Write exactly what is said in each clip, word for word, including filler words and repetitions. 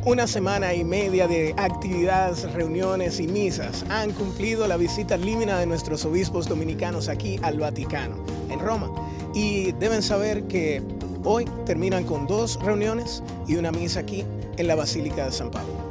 Una semana y media de actividades, reuniones y misas han cumplido la visita límina de nuestros obispos dominicanos aquí al Vaticano, en Roma. Y deben saber que hoy terminan con dos reuniones y una misa aquí en la Basílica de San Pablo.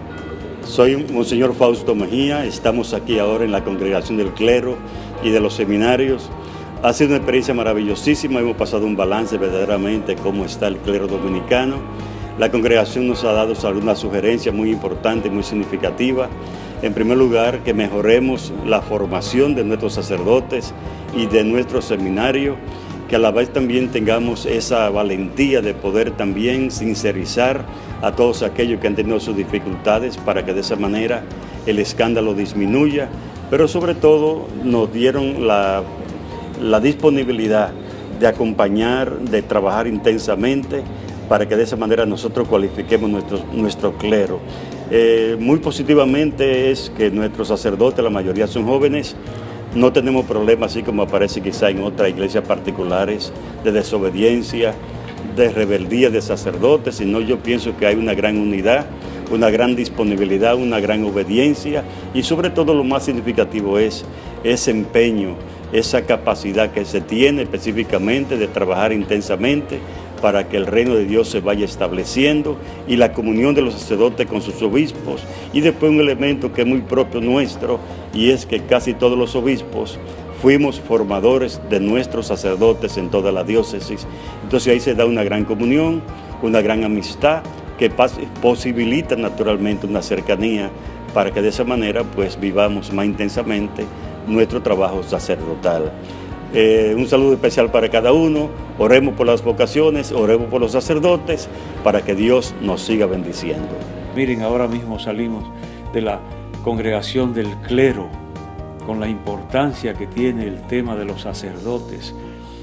Soy Monseñor Fausto Mejía, estamos aquí ahora en la Congregación del Clero y de los Seminarios. Ha sido una experiencia maravillosísima, hemos pasado un balance verdaderamente de cómo está el clero dominicano. La congregación nos ha dado algunas sugerencias muy importantes, muy significativas. En primer lugar, que mejoremos la formación de nuestros sacerdotes y de nuestro seminario, que a la vez también tengamos esa valentía de poder también sincerizar a todos aquellos que han tenido sus dificultades para que de esa manera el escándalo disminuya, pero sobre todo nos dieron la, la disponibilidad de acompañar, de trabajar intensamente para que de esa manera nosotros cualifiquemos nuestro, nuestro clero. Eh, muy positivamente es que nuestros sacerdotes, la mayoría son jóvenes, no tenemos problemas así como aparece quizá en otras iglesias particulares de desobediencia, de rebeldía de sacerdotes, sino yo pienso que hay una gran unidad, una gran disponibilidad, una gran obediencia y sobre todo lo más significativo es ese empeño, esa capacidad que se tiene específicamente de trabajar intensamente para que el reino de Dios se vaya estableciendo y la comunión de los sacerdotes con sus obispos. Y después un elemento que es muy propio nuestro y es que casi todos los obispos fuimos formadores de nuestros sacerdotes en toda la diócesis. Entonces ahí se da una gran comunión, una gran amistad que posibilita naturalmente una cercanía para que de esa manera pues vivamos más intensamente nuestro trabajo sacerdotal. Eh, un saludo especial para cada uno, oremos por las vocaciones, oremos por los sacerdotes, para que Dios nos siga bendiciendo. Miren, ahora mismo salimos de la congregación del clero, con la importancia que tiene el tema de los sacerdotes.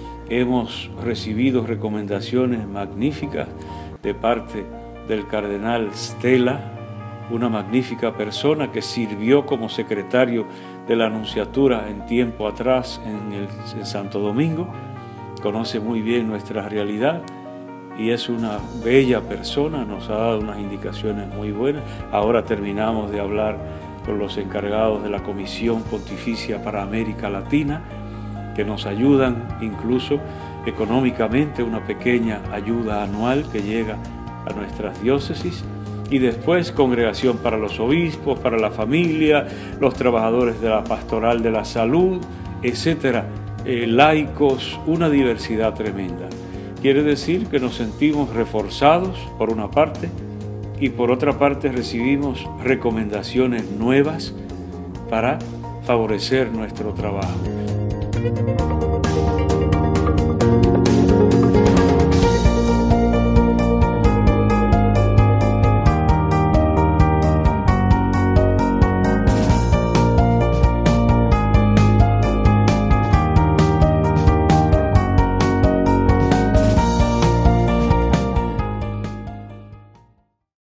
Hemos recibido recomendaciones magníficas de parte del cardenal Stella, una magnífica persona que sirvió como secretario de la Nunciatura en tiempo atrás en el en Santo Domingo, conoce muy bien nuestra realidad y es una bella persona, nos ha dado unas indicaciones muy buenas. Ahora terminamos de hablar con los encargados de la Comisión Pontificia para América Latina, que nos ayudan incluso económicamente, una pequeña ayuda anual que llega a nuestras diócesis. Y después congregación para los obispos, para la familia, los trabajadores de la pastoral de la salud, etcétera, eh, laicos, una diversidad tremenda. Quiere decir que nos sentimos reforzados por una parte y por otra parte recibimos recomendaciones nuevas para favorecer nuestro trabajo.